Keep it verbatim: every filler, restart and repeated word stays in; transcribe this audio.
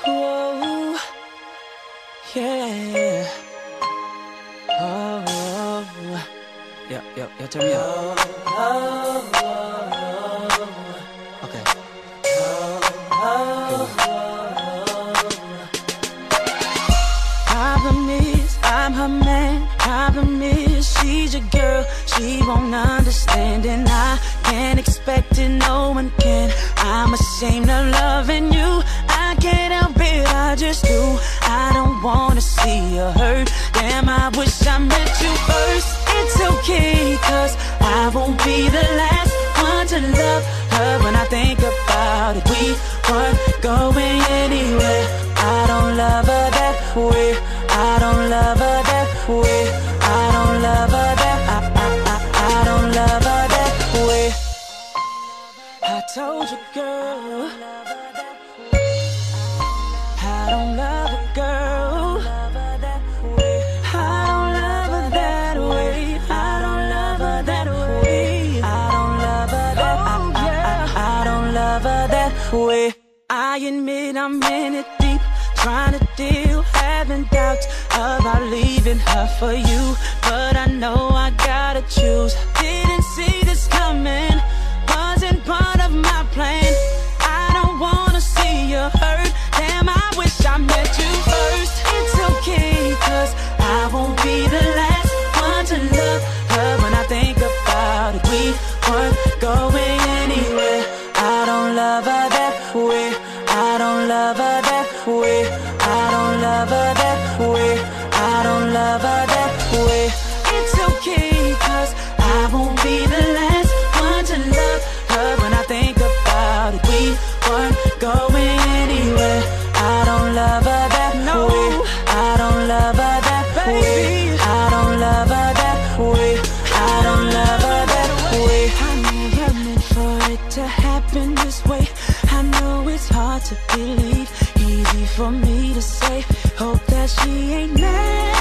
Whoa, yeah. Oh, oh, yo, yo, yo, turn me up. Oh, oh, oh. Okay. Oh, oh, oh. Problem is, I'm her man. Problem is, she's your girl. She won't understand, and I can't expect it. No one can. I'm ashamed of loving you. I can't help it, I just do. I don't wanna see you hurt. Damn, I wish I met you first. It's okay, cause I won't be the last one to love her. When I think about it, we weren't going anywhere. I don't love her that way. I don't love her that way. I don't love her that I, I, I, I don't love her that way. I told you, girl, I don't love a girl. I don't love her that way. I don't love her that way. I don't love her that I, I, I, I don't love her that way. I admit I'm in it deep, trying to deal, having doubts about leaving her for you, but I know I gotta choose. Didn't see this coming, wasn't part of my plan. I don't wanna see you hurt. Damn, I wish I met you first. It's okay, cause I won't be the last one to love her. When I think about it, we weren't going anywhere. I don't love her that way. I don't love her that way. I don't love her that way. I don't love her that way. It's okay, cause I won't be the last one to love her. When I think about it, we weren't going anywhere. I don't love her that no. way. I don't love her that Baby. way. I don't love her that way. I don't love her that way. I never meant for it to happen this way. I know it's hard to believe, easy for me to say. Hope that she ain't mad.